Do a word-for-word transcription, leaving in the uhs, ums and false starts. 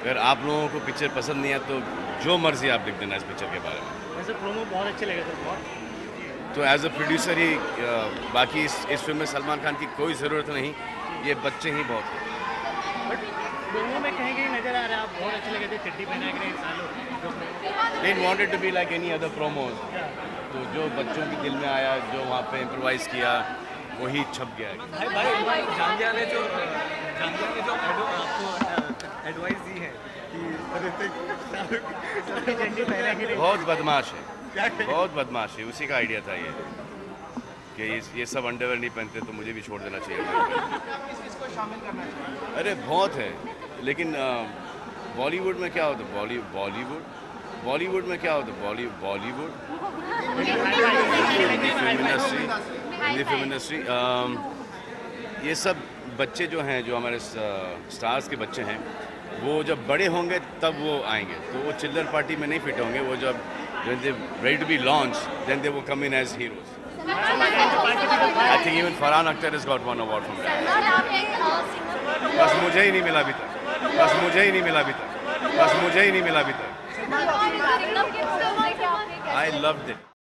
अगर आप लोगों को पिक्चर पसंद नहीं है तो जो मर्जी आप लिख देना इस पिक्चर के बारे में। वैसे प्रोमो बहुत अच्छे लगे थे बहुत। तो एज अ प्रोड्यूसर ही बाकी इस इस फिल्म में सलमान खान की कोई ज़रूरत नहीं, ये बच्चे ही बहुत हैं। बट प्रोमो में कहीं कहीं नजर आ रहा है आप बहुत अच्छे लगे थे, चिट्ठी पहना के सालों। Didn't want it to be like any other promos. तो जो बच्चों के दिल में आया, जो वहाँ पे इम्प्रोवाइज किया, वही छप गया है। भाई भाई भाई जांगिया ने जो जांगिया ने जो आपको एडवाइस दी है कि ऋतिक चिट्ठी पहना के बहुत बदमाश है, बहुत बदमाश है, उसी का आइडिया था ये कि ये ये सब अंडरवेयर नहीं पहनते तो मुझे भी छोड़ देना चाहिए। इसको शामिल करना चाहिए। अरे बहुत है, लेकिन बॉलीवुड में क्या होता है, बॉली बॉलीवुड बॉलीवुड में क्या होता है, Bolly Bollywood Hindi film industry Hindi film industry ये सब बच्चे जो हैं, जो हमारे स्टार्स के बच्चे हैं, वो जब बड़े होंगे तब वो आएंगे, तो वो चिल्ड्रन पार्टी में नहीं फिट होंगे। वो जब when they ready to be launched, then they will come in as heroes. I think even Farhan Akhtar has got one award from that. बस मुझे ही नहीं मिला अभी तक, बस मुझे ही नहीं मिला अभी तक, बस मुझे ही नहीं मिला अभी तक। I loved it.